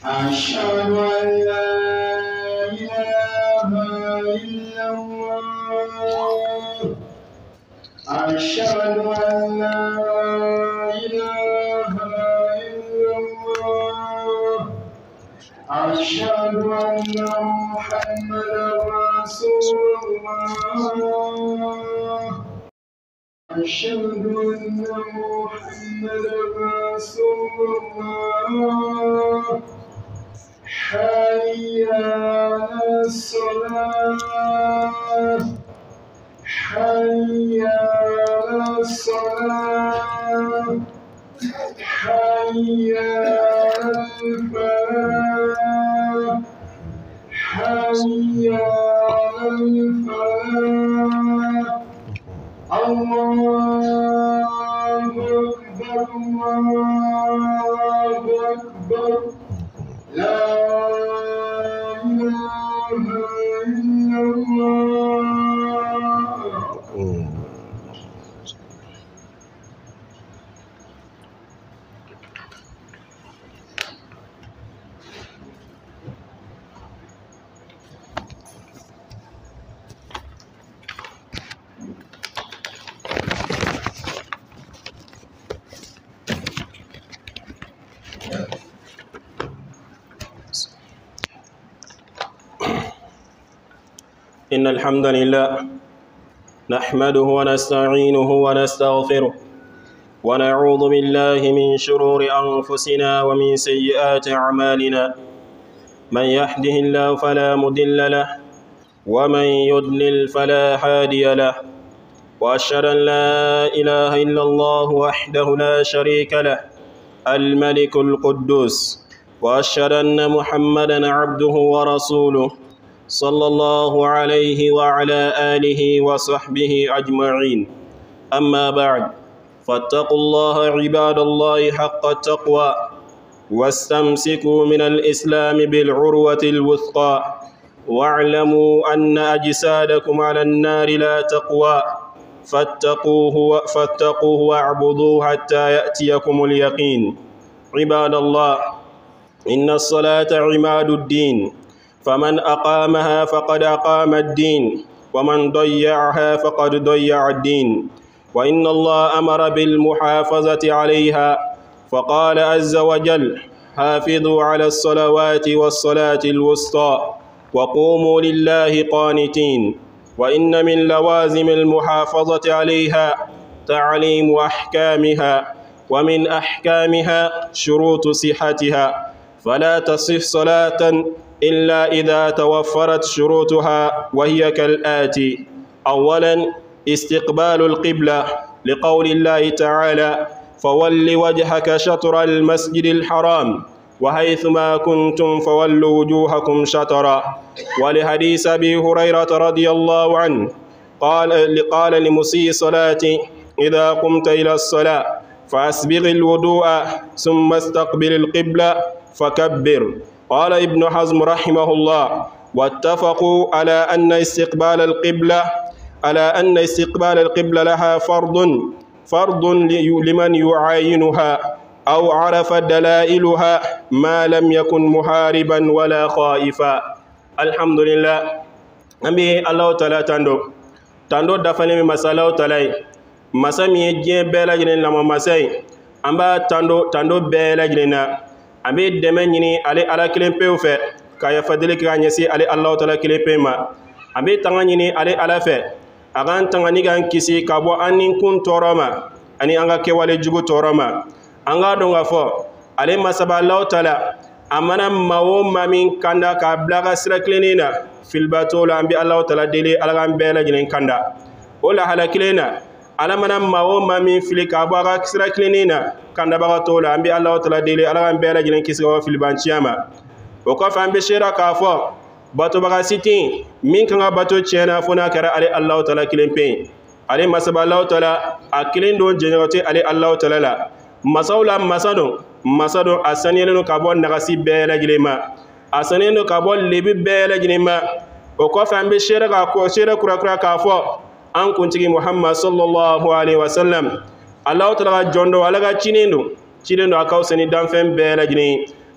أشهد أن لا إله إلا الله أشهد أن لا إله إلا الله أشهد أن محمدا رسول الله أشهد أن محمدا رسول الله حي على الصلاة حي على الصلاة حي على الفلاح حي على الفلاح الله أكبر الله أكبر لا إله إلا الله. إن الحمد لله نحمده ونستعينه ونستغفره ونعوذ بالله من شرور أنفسنا ومن سيئات أعمالنا من يهده الله فلا مضل له ومن يضلل فلا هادي له وأشهد أن لا إله إلا الله وحده لا شريك له الملك القدوس وأشهد أن محمدا عبده ورسوله صلى الله عليه وعلى آله وصحبه أجمعين أما بعد فاتقوا الله عباد الله حق التقوى واستمسكوا من الإسلام بالعروة الوثقى واعلموا أن أجسادكم على النار لا تقوى فاتقوه واعبدوه حتى يأتيكم اليقين. عباد الله، إن الصلاة عماد الدين، فمن أقامها فقد أقام الدين ومن ضيعها فقد ضيع الدين. وإن الله أمر بالمحافظة عليها فقال عز وجل: حافظوا على الصلوات والصلاة الوسطى وقوموا لله قانتين. وإن من لوازم المحافظة عليها تعليم أحكامها، ومن أحكامها شروط صحتها، فلا تصح صلاة إلا إذا توفرت شروطها، وهي كالآتي: أولا استقبال القبلة، لقول الله تعالى: فول وجهك شطر المسجد الحرام وحيثما كنتم فولوا وجوهكم شطرا. ولحديث أبي هريرة رضي الله عنه قال لمسيء صلاة: إذا قمت إلى الصلاة فأسبغ الوضوء ثم استقبل القبلة فكبر. قال ابن حزم رحمه الله: واتفقوا على أن استقبال القبلة لها فرض لمن يعاينها أو عرف دلائلها ما لم يكن محاربا ولا خائفا. الحمد لله. أمي الله تعالى تندو دفني مسألة تعالى مسامي جين بلا جنين لما مساي أمبا تندو بلا جنينا أمي دمني على كلام بيوفة كايا فدلك عنيسي على الله تعالى كلام بيما أمي تغني على فه أغان تغني عن كيسي كابو أنين كون تورما أني أنغا كوالي جوجو تورما أنغا دونغا فو على مسابة الله تعالى أمانا ماو مامين كاندا كابلاغا سركلينينا في الباتول أمبي الله تعالى ديلي ألغان بيلا جنين كاندا ولا حلاكلينا على منا ماو مامين فيلي كابلاغا سركلينينا كاندا بغاتول أمبي الله تعالى ديلي ألغان بيلا جنين كيسوا في البانشياما وكوف أمبي شيرا كافو باتو بغا سيتين مين كان باتو تشينا فونا كرا علي الله تعالى كليمبين علي مسابة الله تعالى أكلين دون جنوتي علي الله تعالى لا مساولا masado asaniyelo ka bɔ nagasi bɛɛ lajɛlen ma asaniyelo ka bɔ lebi bɛɛ lajɛlen ma o kɔfɛ an bɛ seere kurakura k'a fɔ an kuntigi Muhammad sallallahu alaihi wasallam Allah ta'ala ka jɔn don ala ka ciden don a ka fisa ni danfɛn bɛɛ lajɛlen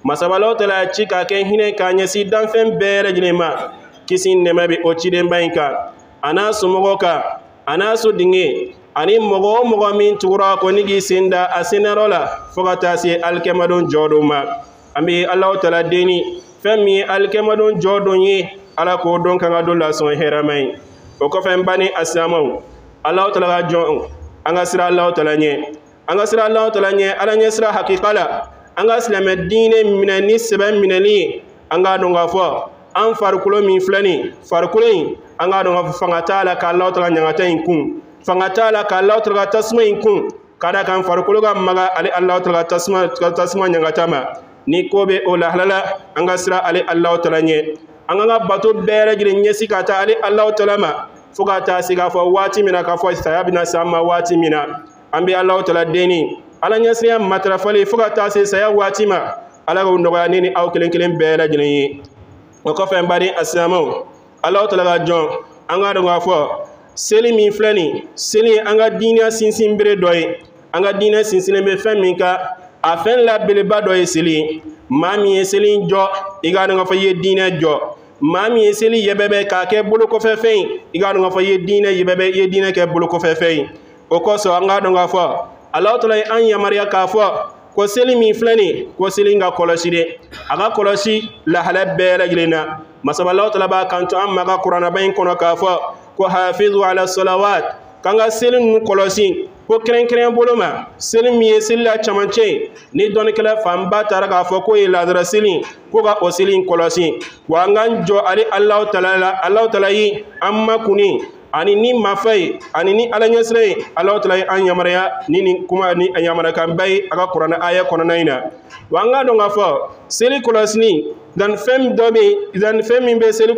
masabalaw tala ci ka ken hine ka nyasi dan fen bere jinema kisin ne mabe o ci den bayinka ana sumogo ka ana su dinge ani mogo min tura ko nigi sinda asinarola fogata si alkemadon joduma ambi Allah tala deni femi alkemadon jodon yi ala ko don kan adola son heramai o ko fen bani asamaw Allah tala jon anga sira Allah tala nye anga sira Allah tala nye ala nye sira haqiqala anga silame dine minani seben minali anga donga fo an farkulo min flani farkulo anga donga fangata ala ka Allah tala nyangata inkun fangata ala ka Allah tala tasma inkun kada kan farkulo ga maga ali Allah tala tasma nyangata ma ni kobe o la halala anga sira ali Allah tala nye anga bato bere gire nyesi kata ali Allah tala ma fugata siga fo wati mina ka fo sayabina sama wati mina ambi Allah tala deni ala nyasiya matrafali fugata se saya wati ma ala go ndoga nini aw kelen bere gire yi o ko fe mbari asamo Allah tala ga jon anga do ga fo seli min flani seli anga dinia sinsin bere doy anga dinia sinsin be fe min ka afen la beleba doy seli mami seli jo iga do ga fo ye dinia jo mami seli yebebe ka ke bulu ko fefe iga do fa yedina yebebe yedina ke bulu ko fefe o ko so anga do nga fa Allah to lay an yamariya ka fa ko seli mi flani ko seli nga koloside aga kolosi la halabbe rajlina masaba Allah to la ba kanto amma ga qur'ana bayin kono ka fa ko hafizu ala salawat kanga seli nu kolosi ko kren boloma seli mi seli la chamanche ni don kala famba taraga fo ko ila dara seli ko ga o seli kolosi wa nganjo ali Allah taala yi amma kuni ani ni mafai ani ni alanyasre Allah taala an yamara ni kuma ni yamara kan bai aga qur'ana aya kono naina wa ngado ngafo seli kolosi dan fem dobe dan fem be seli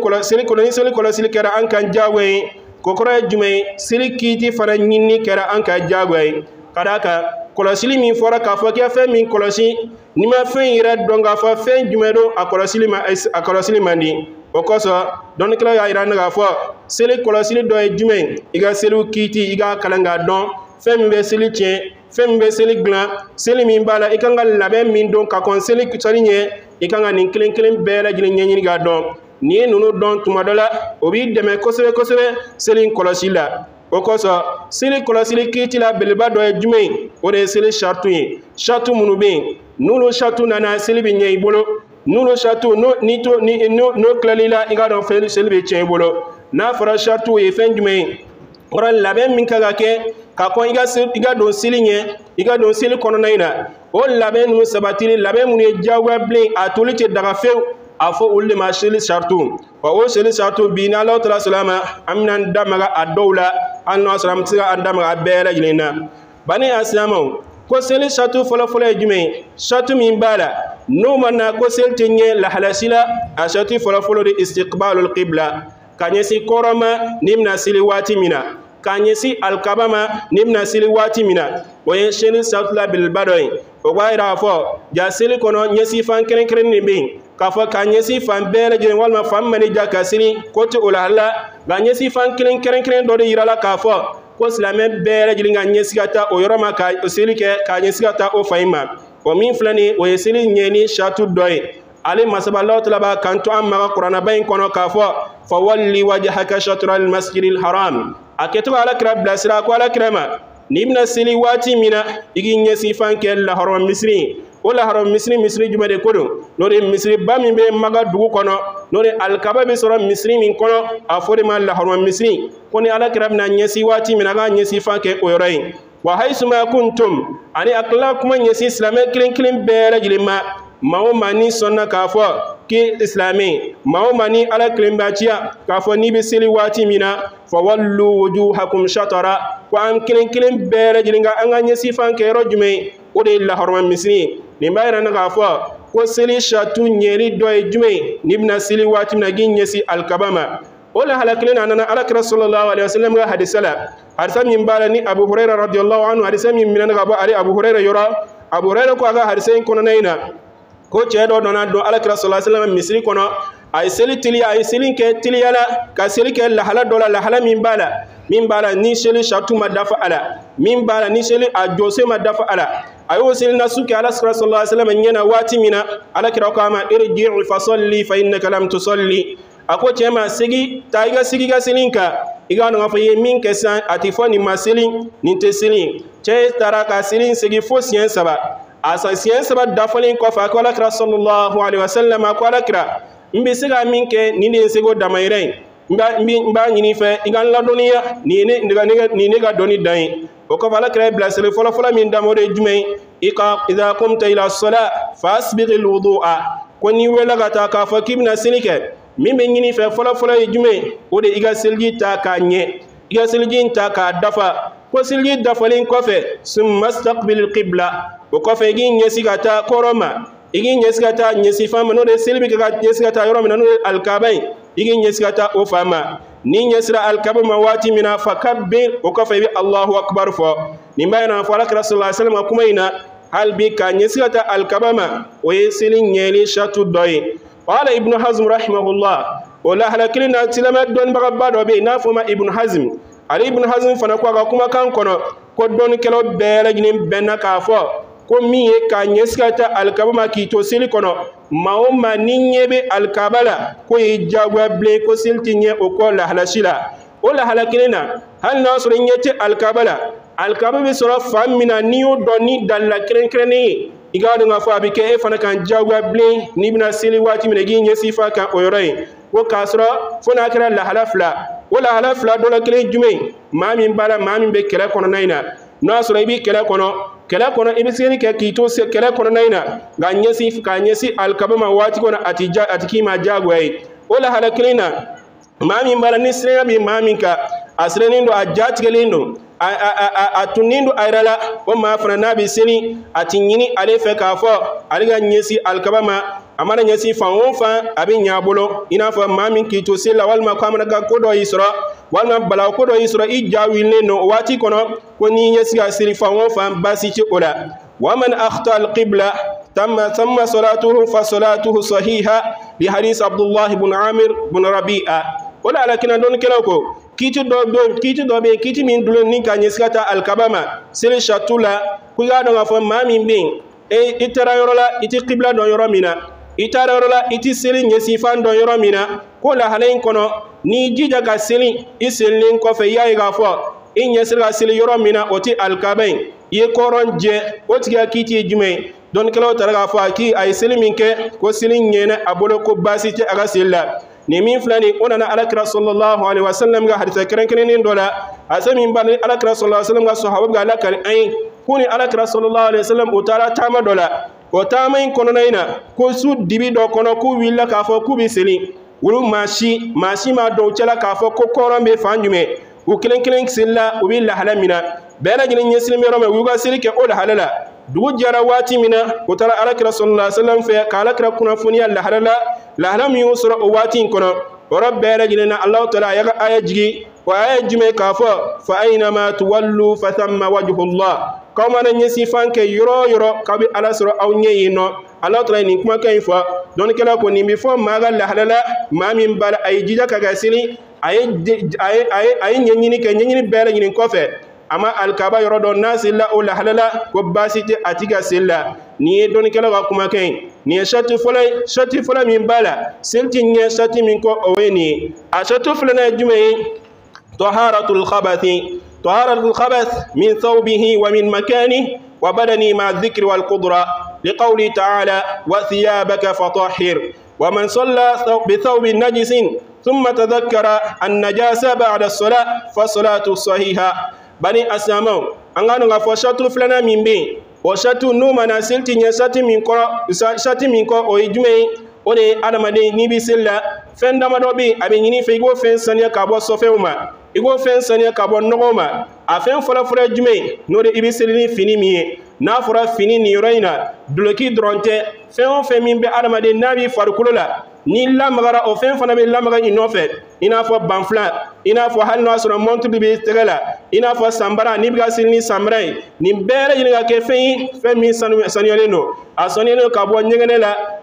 kolosi kera an kan jawe kokora jume sili kiti fara nyinni kera anka jagwai kadaka kolosili min fora ka fo ke fe min kolosi ni ma fe ira donga fa fe jume do akolosili mandi okoso don kala ya ira nga fo sili kolosili do jume iga sili kiti iga kalanga don fe min be sili tien fe min be sili glan sili min bala ikanga labe min don ka kon sili kutarinye ikanga nin kelen bela jini nyenyi ga don ni nunu don tumadola obi deme kosebe selin kolosila okoso sili kolosili kiti la belba do jume o de sili shartu munube nulu shartu nana sili bi nyei bolo nulu shartu no klalila iga don fe sili bi chen bolo na fara shartu e fen jume ora labe min kaga ke ka ko iga don sili nye iga don sili kono naina o labe nu sabatili labe mun e jawwa blin atulite daga few afo ulle ma sheli shartu wa o sheli shartu bi na Allah ta'ala salama amnan damaga adawla anno salam tiga andamaga bela jinena bani aslamo ko sheli shartu folo jume shartu min bala no manna ko seltenye la halasila a shartu folo de istiqbalul qibla kanyesi koroma nimna sili wati mina kanyesi alkabama nimna sili wati mina oyen sheli shartu la bil badoy o waira fo ja sili kono nyesi fan keren ni bin kafa kanyesi fan bere jin walma fam mani jaka sini kote ulalla ganyesi fan keren do de yirala kafa ko silame bere jin ganyesi kata o yoroma ka osili ke kanyesi kata o faima o min flani o yesili nyeni shatu doy ali masaba Allah talaba kanto amma qur'ana bayin kono kafa fa walli wajhaka shatral masjidil haram aketu ala krab blasira ko ala krama nibna sili wati mina igi nyesi fan ke la haram misri wala haram misri jumade kodo nore misri bami be maga dugu kono nore alkaba be soro misri min kono afore ma la haram misri koni ala kirabna nyesi wati min aga nyesi fake oyorai wa haisuma kuntum ani akla kuma nyesi islame kilen bere jilima mawo mani sonna kafo ki islami mawo mani ala kilen bachiya kafo ni be seli wati mina fa wallu wujuhakum shatara wa am kilen bere jilinga anga nyesi fake rojume ode la haram misri ni bayra na gafa ko seli shatu nyeri doy jume nibna seli wati na ginyesi alkabama wala halaklina nana alakra sallallahu alaihi wasallam ga hadisala hadisa min bala ni abu hurairah radhiyallahu anhu hadisa min minan ga ba ali abu hurairah yora abu hurairah ko ga hadisa kono naina ko ceedo dona do alakra sallallahu alaihi wasallam misri kono ay seli tili ay selin ke tili yala ka seli ke la hala dola la hala min bala ni seli shatu madafa ala min bala ni seli a jose madafa ala ayo silna suki ala sallallahu alaihi wasallam nyena wati mina ala kira ko ama irji'u fa salli fa innaka lam tusalli ako chema sigi taiga sigi ga silinka iga no fa yemin kesan ati fo ni masilin ni te silin che taraka silin sigi fo sien saba asa sien saba dafalin ko fa ko ala kira sallallahu alaihi wasallam ko ala kira mbi siga minke ni ne sego damayre mba nyini fe igan la doniya ni ne ga doni dai o ko fala kira blasere fola fola min damore jumay idha qumta ila as-salat fasbigh al-wudu'a ko ni wela gata ka fakibna silike min be nyini fe fola fola jumay o de iga silgi ta ka nye iga silgi ta ka dafa ko silgi dafalin ko fe summa istaqbil al-qibla o ko fe gi nyesi gata koroma igi nyesi gata nyesi fama no de silbi ga nyesi gata yoroma no al-kabain igi nyesi gata o fama ni nyesira al-kabama wati mina fakabbir o ko fe bi Allahu akbar fo ni bayna fo rasulullah sallallahu alaihi wasallam kuma ina hal bi ka nyesira al-kabama o yesilin nyeli shatu doy qala ibn hazm rahimahullah wala halakina tilama don bagaba do be na fo ma ibn hazm ali ibn hazm fana ko ga kuma kan kono ko don kelo bere ginin benna ka fo ko mi ka nyesira al-kabama ki to sili kono maoma ninyebe al-kabala ko jagwa ble ko siltinye o ko la halashila o la halakina hal nasr nyete al-kabala al-kababa sura famina niyo doni dalla krenkreni igado nga fa bi ke fana kan jagwa ble ni bina sili wati mi gi nyesi fa kan oyoray ko kasra fona kra la halafla wala halafla do la kren jume mami bala mami be kera kono naina nasr ibi kera kono ibi sini ke kito se kera kono naina ga nyesi ka nyesi al-kabama wati kono atiki ma jagwai wala halaklina mami bala ni sire bi mami ka asrenindo ajatgelindo atunindo ayrala o ma fana nabi sini atinyini ale fe ka fo aliga nyesi al-kabama amana nyesi fa won fa abi nyabolo ina fa mami kito se la walma kamana ga kodo isra walma bala kodo isra ijawile no wati kono ko ni nyesi ga siri fa won fa basi ci ola wa man akhta al-qibla ثم صلاته فصلاته صحيحة لحديث عبد الله بن عامر بن ربيعة ولا لكن دون كلاكو kiti do be kiti min dulo ni ka nyeskata al-kabama sele shatula ku ga do ngafo mami bin e itara yorola iti qibla do yoro mina itara yorola iti sele nyesi fan do yoro mina ko la halain kono ni jija ga sele iselin ko fe yayi ga fo in nyesira sele yoro mina oti al-kabain ye koron je oti ga kiti jume don kala taraga fo ki ay sele minke ko sele nyene abolo ko basite aga sella ni min flani onana alakira sallallahu alaihi wasallam ga hadisa keren dola asami bani alakira sallallahu alaihi wasallam ga sahaba ga alakar ay kuni alakira sallallahu alaihi wasallam utara tama dola o tama in kono naina ko su dibi do kono ku willa ka fo ku biseli wulu mashi ma do cela ka fo ko korombe fanjume u kelen silla u billa halamina bela jinin yesilmi rome wuga silike o halala dugu jara wati mina utara alakira sallallahu alaihi wasallam fe ka alakira kuna funiya la halala la halam yusra o wati kono rabbana jinna allah taala ya aya jigi wa aya jume ka fa aina ma tuwallu fa thamma wajhu allah kama na nyesi fanke yoro kabi alasro aw nyeyino allah taala ni kuma kay fa don kala ko ni mi fo maga la halala ma min bala ay jija kaga sini ay nyenyini ke nyenyini bere nyini ko fe ama al-kaba yoro do nasilla o la halala ko basite atiga silla ni don kala ga kuma kay ni shati fulay min bala silti nye shati min ko oweni a shatu fulana jume taharatul khabath min thawbihi wa min makani wa badani ma dhikri wal qudra liqawli ta'ala wa thiyabaka fatahhir wa man salla bi thawbin najisin thumma tadhakkara an-najasa ba'da as-salat fa salatu sahiha bani asama angano nga fo shatu fulana min be o shatu numa na silti nya shati min ko o ijume o de adamade ni bi silla fen dama do bi abi nyini fe go fen sanya ka bo so fewma igo fen sanya ka bo nogoma a fen fora jume no de ibi silini fini mi na fora fini ni roina duloki dronte fen min be adamade nabi farkulula ni lamagara o fen fana be lamaga inofe ina fo banfla ina fo hal no asura montu bi tegala ina fo sambara ni biga silni samrai ni bere yinga ke fen min saniyale no asoniyale ka bo nyengene la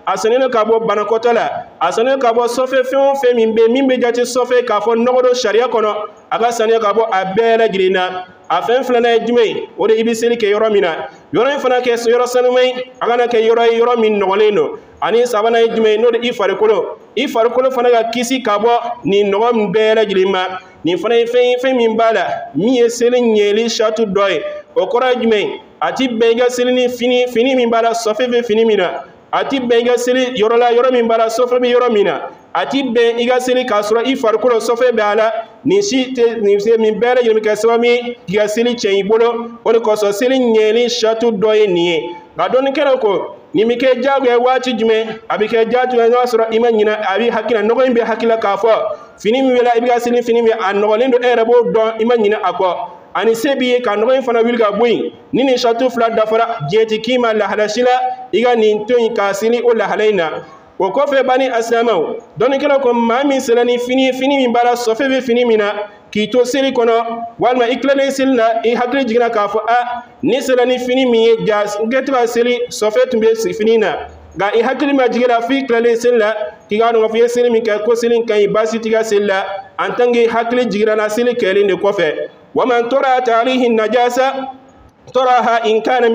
asanene ka bɔ banakɔtɔ la asanene ka bɔ sɔfɛ fɛn o fɛn min bɛ jate sɔfɛ k'a fɔ nɔgɔ don sariya kɔnɔ a ka sanuya ka bɔ a bɛɛ lajɛlen na a fɛn filanan ye jumɛn ye o de i bɛ seli kɛ yɔrɔ min na yɔrɔ in fana kɛ yɔrɔ sanuman ye a kana kɛ yɔrɔ ye yɔrɔ min nɔgɔlen don ani sabanan ye jumɛn ye n'o de i farikolo fana ka kisi ka bɔ nin nɔgɔ min bɛɛ lajɛlen ma nin fana ye fɛn min b'a la min ye seli ɲɛli satu dɔ ye o kɔrɔ ye jumɛn a ti bɛn i ka seli ni fini min b'a la sɔfɛ bɛ fini min na a ti bɛn i ka seli yɔrɔ la yɔrɔ min b'a la sɔfɛ bɛ yɔrɔ min na a ti bɛn i ka seli k'a sɔrɔ i farikolo sɔfɛ bɛ a la nin bɛɛ lajɛlen bɛ kɛ sababu ye k'i ka seli tiɲɛ i bolo o de kosɔn seli ɲɛli satu dɔ ye nin ye nka dɔnnikɛlaw ko nin bɛ kɛ diyagoya waati jumɛn a bɛ kɛ diyagoya n'o y'a sɔrɔ i ma ɲinɛ a bɛ hakili la nɔgɔ in bɛ hakili la k'a fɔ fini min bɛ la i bɛ ka seli fini min a nɔgɔlen don e yɛrɛ b'o dɔn i ma ɲinɛ a kɔ ani se b'i ye ka nɔgɔ in fana wuli ka bɔ yen ni nin satu fila dafara diɲɛ ti k'i ma lahala si la i ka nin to yen k'a seli o lahala in na o kɔfɛ bani asilamɛw dɔnnikɛlaw ko maa min sela ni fini min b'a la sɔfɛ bɛ fini min na k'i to seli kɔnɔ walima i tilalen seli la i hakili jiginna k'a fɔ ne sela ni fini min ye ja n kɛ to ka seli sɔfɛ tun bɛ fini na nka i hakili ma jigin la f'i tilalen seli la k'i k'a dɔn k'a fɔ i ye seli min kɛ ko seli in ka ɲi baasi t'i ka seli la en tant que hakili jiginna na seli kɛlen de kɔfɛ ومن طرأت عليه النجاسة طرأها إن كان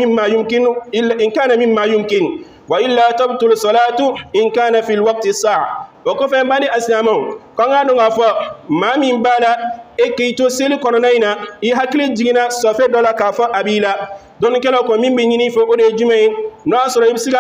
مما يمكن وإلا تبطل الصلاة إن كان في الوقت الساعة وكفى بني أسلامون كان غفا ما من بالا إكيتو سيل كورنينا يحكي جينا صفي دولا كافا أبيلا don kala ko min be nyini fo o de jume no asoro ibsiga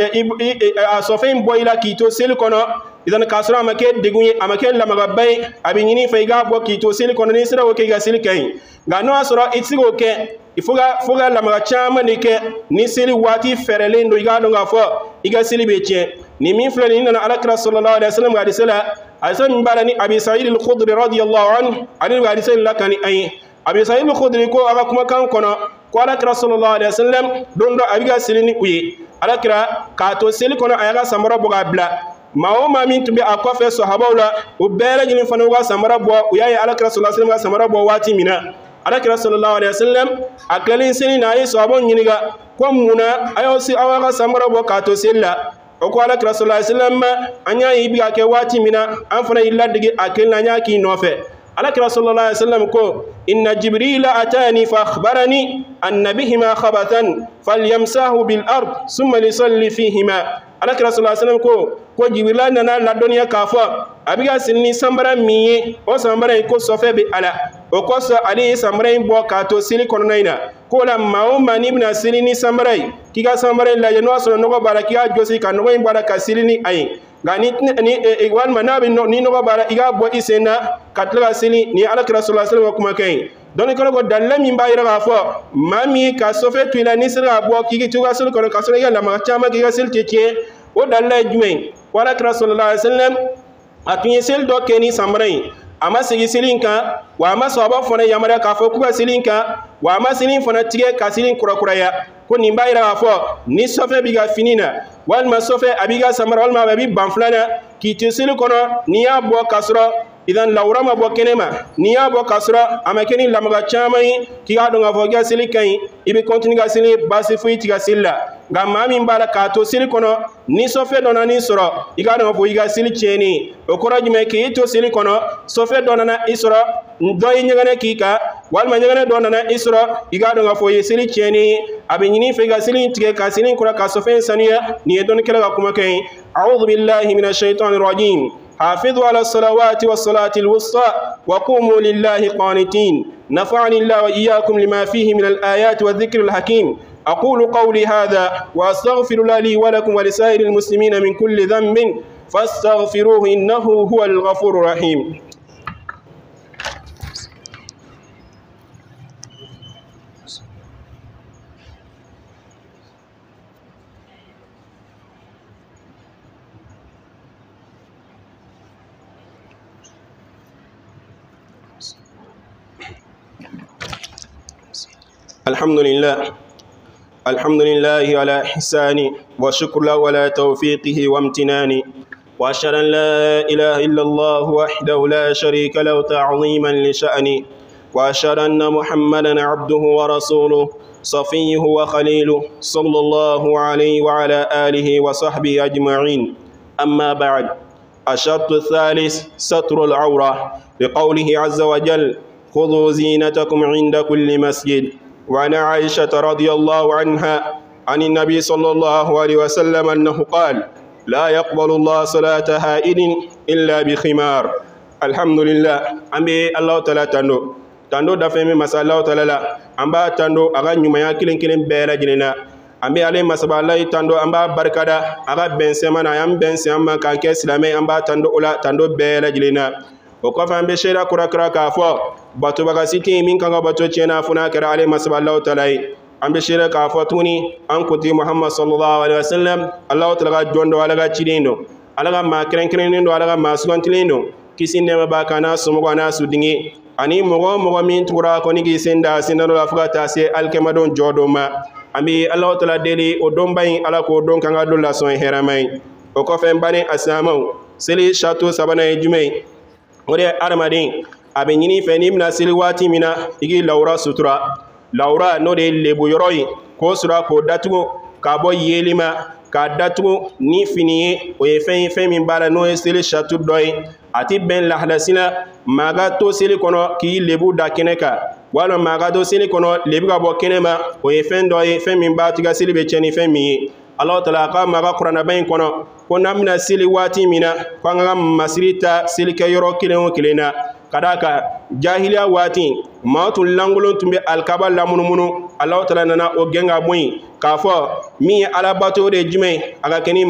صفين بويلا كيتو سيل kono idan kasra amake degunye amake lamaga bay abi nyini fa iga bo kito sel kono ni sira o ke ga sel kay ga no asra itsigo ke ifuga lamaga chama ni ke ni sel wati ferele ndo iga do ga fo iga sel be che ni min flani nana alakra sallallahu alaihi wasallam ga disala asan barani abi sa'id al-khudri radiyallahu anhu ali ga disala lakani ay abi sa'id al-khudri ko aga kuma kan kono ko alakra sallallahu alaihi wasallam dondo abiga sel ni uye alakra ka to sel kono ayaga samara boga bla mao mamin tumbe akwafe sahabaw la o bere jini fana wa samara bo o yayi alakra sallallahu alaihi wasallam samara bo wati mina alakra sallallahu alaihi wasallam akalin sini na yi sahabon nyiniga ko muna ayo si awaga samara bo ka to sella o ko alakra sallallahu alaihi wasallam anya yi biga ke wati mina an fana illa dige akil na nya ki nofe alakra sallallahu alaihi wasallam ko inna jibril atani fa akhbarani anna bihima khabathan falyamsahu bil ard thumma lisalli fihima alakra sallallahu alaihi wasallam ko jibril nana la doniya kafa abiga sinni sambara miye o sambara ko sofe be ala o ko so ali sambara bo ka to sili kononaina ko la mawo mani ibn sili ni sambara kiga sambara la yeno so no bara kiga josi ka no bara ka sili ni ay gani ni wal manabi ni no bara iga bo isena katla sili ni alakra sallallahu alaihi wasallam kuma kai don ko dalle min bayira ga fo mami ka sofe tuila ni sira bo kigi tuga sul ko ka so ya la ma chama kiga sil tete o dalle jume wala sallallahu alaihi wasallam atunye sel do keni samrai ama sigi silinka wa ama sahaba fona yamara ka fo kuga silinka wa ama silin fona tige ka silin kurakuraya ko ni bayira fo ni sofe biga finina wal ma sofe abiga samara wal ma babi banflana ki tisil kono ni ya bo kasro idan lawrama bo kenema ni ya bo kasra amakeni lamaga chamai ki ga do ngafo ga silikai ibi continue ga sili basi fuiti ga silla ga mami mbala ka to sili kono ni sofe dona ni soro iga do ngafo iga sili cheni o koraji me ki to sili kono sofe dona na isoro ndoy nyagane ki ka wal ma nyagane dona na isoro iga do ngafo yi sili cheni abi nyini fe ga sili tige ka sili kura ka sofe saniya ni don kala ga kuma kai a'udhu billahi minash shaitanir rajim حافظوا على الصلوات والصلاة الوسطى وقوموا لله قانتين نفعني الله وإياكم لما فيه من الآيات والذكر الحكيم أقول قولي هذا وأستغفر الله لي ولكم ولسائر المسلمين من كل ذنب فاستغفروه إنه هو الغفور الرحيم الحمد لله على إحسانه وشكر له على توفيقه وامتنانه وأشهد أن لا إله إلا الله وحده لا شريك له تعظيما لشأنه وأشهد أن محمدا عبده ورسوله صفيه وخليله صلى الله عليه وعلى آله وصحبه أجمعين. أما بعد، الشرط الثالث ستر العورة، لقوله عز وجل: خذوا زينتكم عند كل مسجد. وعن عائشة رضي الله عنها عن النبي صلى الله عليه وسلم أنه قال: لا يقبل الله صلاة هائل إلا بخمار. الحمد لله. أمي الله تعالى tando da femi masala taala amba tando aga nyumaya kilin bela jinena ambe ale masabala tando amba barkada aga bensema na yam bensema kan ke islamai amba tando ola tando bela jinena o ko fa ambe shera kura ka fo bato baga siti min kan bato chena funa kara ale masabala taala ambe shera ka fo tuni an kuti muhammad sallallahu alaihi wasallam allah taala jondo ala ga chidino ala ga ma kren do ala ga ma sugantilino kisinde ma bakana sumo na sudingi ani mogo min tura ko nigi senda sinano afgata se alkema don jodoma ami allah taala deli o don bayin ala ko don kanga do la son heramay o ko fe bani asamaw seli chateau sabana e jumay ode armadin abe nyini fe ni mina seli wati mina igi laura sutura laura no de lebu yoroyi ko sura ko datugo ka bo yelima ka datugo ni finiye o ye fen min bala no seli chateau doy ati ben lahlasina maga to seli kono ki lebu da keneka wala maga do seli kono lebu ga bo kenema o ye fen do ye fen min ba tiga seli be cheni fen mi allah taala ka maga qur'ana bayin kono ko namna seli wati mina ko nga masirita seli ke yoro kilen o kilena kadaka jahiliya wati matul langulon tumbe alkaba lamunumunu allah taala nana o genga boyi ka fo mi ala bato de jume aga keni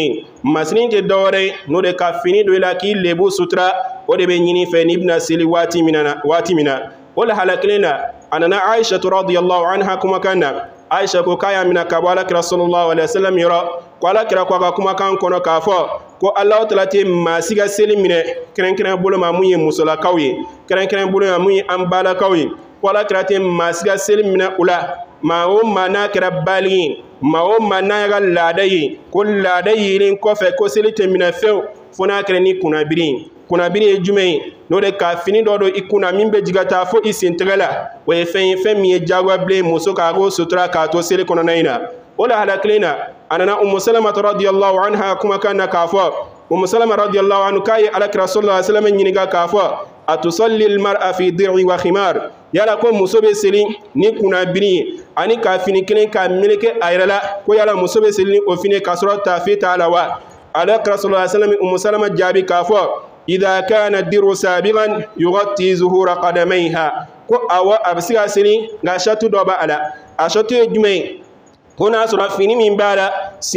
masrin te dore no de ka fini do la ki lebu sutra o de be nyini fe ibna sili wati mina wala halaklina anana aisha radhiyallahu anha kuma kana aisha ko kaya mina kabala rasulullah sallallahu alaihi wasallam yara ko ala kira ko kuma kan kono ka fo ko allah taala te masiga seli mine kren bolo ma muye musola kawye kren bolo ma muye ambala kawye ko ala kira te masiga seli mine ula ma o mana kira bali ma o mana ga ladayi ko ladayi rin ko fe ko seli te mine fe fona kire ni kunabiri e jumai no de ka fini do ikuna mimbe jigata fo isintegala we fen mi jagwa ble muso ka go sutra ka to seli kono naina wala halaklina anana salama radhiyallahu anha kuma kana ka fo salama radhiyallahu anhu kai ala rasulullah sallallahu alaihi wasallam nyiniga ka fo atusalli almar'a fi dir'i wa khimar yala ko muso be seli ni kunabiri ani ka fini kilen ka milike ayrala ko yala muso be seli o fini kasro ta fi ta'ala wa ala rasulullah sallallahu alaihi wasallam salama jabi ka fo إذا كان الدر سابغا يغطي ظهور قدميها كو أوا أبسيغا سيني غاشاتو دوبا على أشاتو جمعي هنا سورة فيني من بعد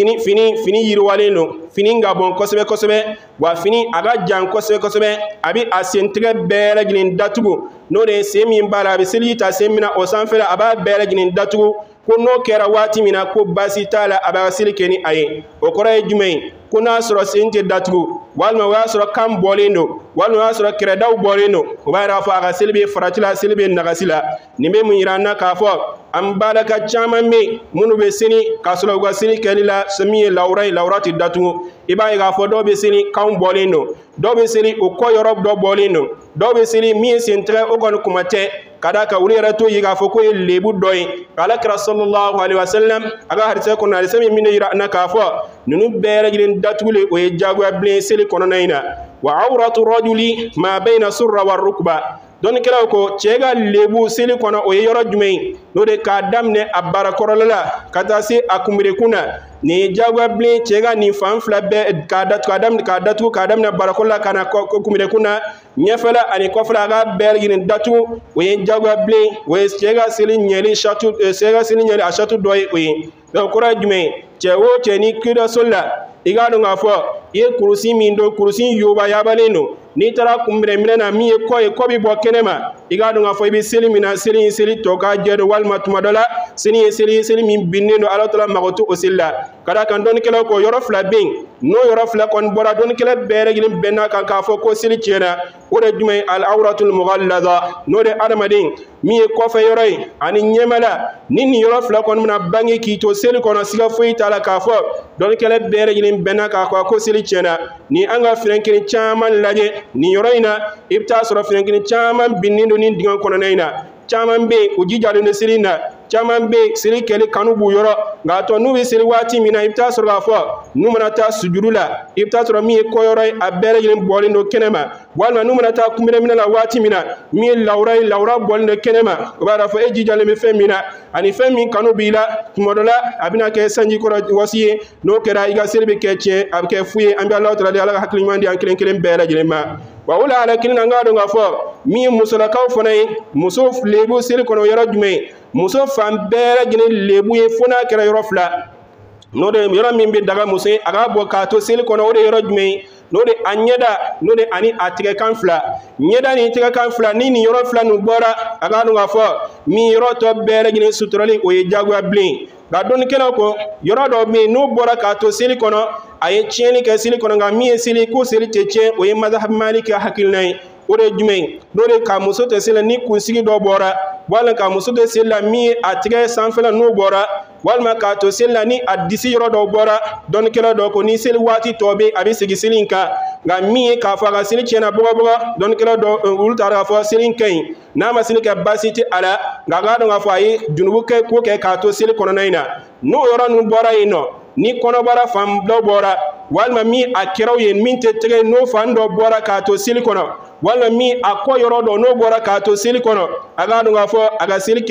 فيني يروالينو فيني غابون كسبة وفيني أغا جان كسبة أبي أسينتغ بيرجين داتو نوري سيمين بعد أبي سيليتا سيمينا أسانفلا أبا بيرجين داتو كونو كيرا واتي منا كو باسي تالا أبا سيليكيني أي وكورا جمعي kuna sura sinte datugo walma wa sura kam bolendo walma wa sura kredaw bolendo o bayra fa ga silbi faratila silbi nagasila nimbe mun irana ka fo am balaka chama me munu be sini kasula ga sini kelila sami laurati datugo iba ga fo do be sini kam bolendo do be sini o ko yorob do bolendo do be sini mi sintre o gon kumate kadaka wurira to yiga fo ko lebu doy ala sallallahu alaihi wasallam aga harse ko na sami min irana ka fo nunu bere gilen datule o jagwa blen seli kono naina wa awratu rajuli ma bayna surra war rukba don kila ko chega lebu seli kono o yoro jumei no de ka damne abara korolala kata si akumire kuna ni jagwa blen chega ni famfla be ka dam na barakola kana kumire kuna nyefala ani kofla ga bere gilen datu o jagwa blen o chega seli nyeli shatu chega seli nyeli ashatu doy o do kora jumei chewo cheni kido solla igado ngafo ye kurusi mindo kurusi yoba yabaleno ni tara kumbre minena mi ko bi bo kenema igado ngafo ibi seli mina seli toka jedo walma tumadola seli min binendo alotala magotu osilla kada kan don kelo ko yoro fla bin no yoro fla kon bora don kelo bere gilim benna kan ka fo ko seli chena ore jumay al awratul mughallada no de armadin mi ko fe yoroy ani nyemala nini yoro fla kon muna bangi ki to seli kono siga foi tala ka fo don kelo bere gilim benna ka ko seli chena ni anga frenkin chaman laje ni yoroyna ibta sura frenkin chaman binnindo ni digan kono nayna chaman be ujijalo ne silina caman be seli kɛli kanu b'u yɔrɔ nka tɔ n'u bɛ seli waati min na i bɛ taa sɔrɔ k'a fɔ n'u mana taa sujudu la i bɛ taa sɔrɔ min ye kɔyɔrɔ ye a bɛɛ lajɛlen bɔlen don kɛnɛ ma walima n'u mana taa kunbɛnminɛ la waati min na min ye lawura ye lawura bɔlen don kɛnɛ ma o b'a fɔ e jijalen bɛ fɛn min na ani fɛn min kanu b'i la tuma dɔ la a bɛna kɛ sanji kɔrɔ wɔsi ye n'o kɛra i ka seli bɛ kɛ tiɲɛ a bɛ kɛ fu ye an bɛ Alahu Taala deli Ala ka hakili ɲuman di an kelen kelen bɛɛ lajɛlen ma wa o la ala kelen na an k'a dɔn k'a fɔ min ye musolakaw fana ye muso lebu seli kɔnɔ yɔrɔ jumɛn ye muso fan bɛɛ lajɛlen lebu ye fo n'a kɛra yɔrɔ fila n'o de yɔrɔ min bɛ daga muso ye a k'a bɔ k'a to seli kɔnɔ o de yɔrɔ jumɛn ye n'o de a ɲɛda n'o de ani a tigɛkan fila ɲɛda ni tigɛkan fila ni nin yɔrɔ fila ninnu bɔra a k'a dɔn k'a fɔ min yɔrɔ tɔ bɛɛ lajɛlen suturali o ye jagoya bilen nka dɔnnikɛlaw ko yɔrɔ dɔ bɛ yen n'o bɔra k'a to seli kɔnɔ a ye tiɲɛni kɛ seli kɔnɔ nka min ye seli ko seli tɛ tiɲɛ o ye mazhabi maliki hakilina ye o de ye jumɛn ye n'o de ka muso tɛ seli la ni kunsigi dɔ bɔra walima ka muso tɛ seli la min ye a tigɛ sanfɛla n'o bɔra walima k'a to seli la ni a disi yɔrɔ dɔw bɔra dɔnnikɛla dɔ ko ni seli waati tɔ bɛ a bɛ segin seli in kan nka min ye k'a fɔ a ka seli tiɲɛna bɔgɔbɔgɔ dɔnnikɛla dɔ olu taara k'a fɔ seli in ka ɲi n'a ma seli kɛ baasi tɛ a la nka a k'a dɔn k'a fɔ a ye junubu kɛ ko kɛ k'a to seli kɔnɔna in na n'o yɔrɔ ninnu bɔra yen nɔ ni kɔnɔbara fan dɔ bɔra walima min a kɛraw ye min tɛ tɛgɛ n'o fan dɔ bɔra k'a to seli kɔnɔ walima min a kɔ yɔrɔ dɔ n'o bɔra k'a to seli kɔnɔ a k'a dɔn k'a fɔ a ka seli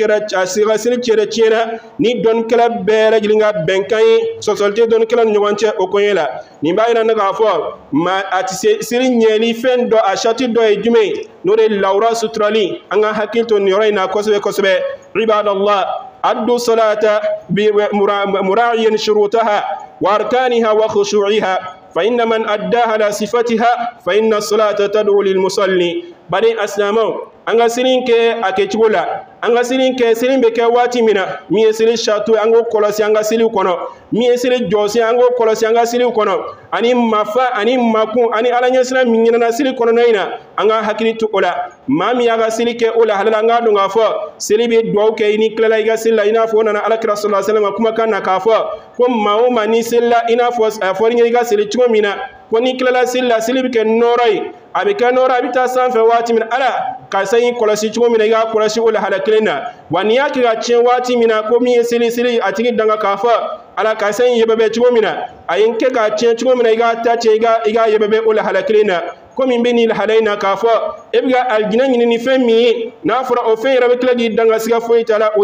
tiɲɛna ni dɔnnikɛla bɛɛ lajɛlen ka bɛnkan ye sɔsɔli tɛ dɔnnikɛla ni ɲɔgɔn cɛ o koɲɛ la nin b'a yira ne k'a fɔ a tɛ se seli ɲɛli fɛn dɔ a sati dɔ ye jumɛn ye n'o de ye lawura suturali an ka hakili to nin yɔrɔ in na kosɛbɛ kosɛbɛ ibadallah addu salata mura'iyan shurutaha wa arkaniha wa khushu'iha fa inna man addaha ala sifatiha fa inna salata tad'u lil musalli bari aslamaw an ka seli kɛ a kɛcogo la an ka seli kɛ seli bɛ kɛ waati min na min ye seli sariya an k'o kɔlɔsi an ka seliw kɔnɔ min ye seli jɔsen an k'o kɔlɔsi an ka seliw kɔnɔ ani mafa ani makun ani ala ɲɛsira min ɲinana seli kɔnɔna in na an ka hakili to o la maa min y'a ka seli kɛ o la halala an k'a dɔn k'a fɔ seli bɛ dugawu kɛ i ni tilala i ka seli la i n'a fɔ o nana alakira sallallahu alaihi wasallam kumakan na k'a fɔ ko maa o maa ni seli la i n'a fɔ a fɔra i ka seli cogo min na ko ni tilala seli la seli bɛ kɛ nɔɔrɔ ye a bɛ kɛ nɔɔrɔ a bɛ taa sanfɛ waati min na ala karisa y'i kɔlɔsi cogo min na i k'a kɔlɔsi o lahala kelen na wa n'i y'a kɛ ka tiɲɛ waati min na ko min ye seli a tigi danga k'a fɔ ala karisa in yɛbɛbɛ cogo min na a ye n kɛ k'a tiɲɛ cogo min na i k'a ta tiɲɛ i k'a yɛbɛbɛ o lahala kelen na ko min bɛ nin lahala in na k'a fɔ e bɛ ka alijinɛ ɲini ni fɛn min ye n'a fɔra o fɛn yɛrɛ bɛ tila k'i danga siga foyi t'a la o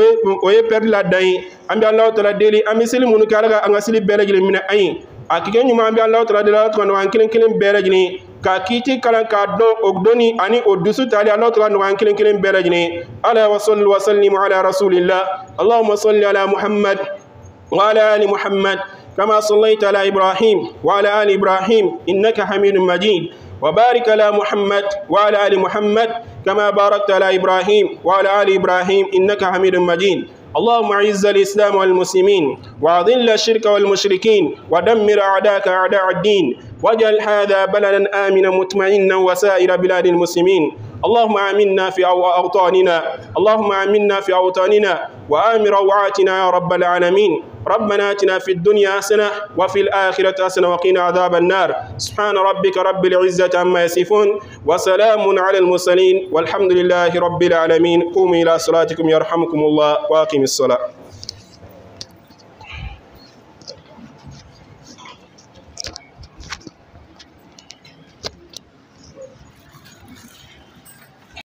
ye pɛrɛdi la dan ye an bɛ Alahu Taala deli an bɛ seli minnu kɛ ala ka an ka seli bɛɛ lajɛlen minɛ an ye a kɛ ɲuman bɛ Alahu Taala deli Ala ka nɔgɔya an kelen kelen bɛɛ lajɛlen ka kiiti kalan k'a dɔn o dɔnni ani o dusu tali Alahu Taala nɔgɔya an kelen kelen bɛɛ lajɛlen ala wa salli wa sallim ala rasulillah allahumma salli ala muhammad wa ala ali muhammad kama sallaita ala ibrahim wa ala ali ibrahim innaka hamidun majid وبارك على محمد وعلى آل محمد كما باركت على إبراهيم وعلى آل إبراهيم إنك حميد مجيد اللهم أعز الإسلام والمسلمين وأذل الشرك والمشركين ودمر أعداءك أعداء الدين واجعل هذا بلدا آمنا مطمئنا وسائر بلاد المسلمين اللهم آمنا في أوطاننا اللهم آمنا في أوطاننا وآمن روعاتنا يا رب العالمين ربنا آتنا في الدنيا حسنة وفي الآخرة حسنة وقنا عذاب النار سبحان ربك رب العزة عما يصفون وسلام على المرسلين والحمد لله رب العالمين قوموا إلى صلاتكم يرحمكم الله وأقم الصلاة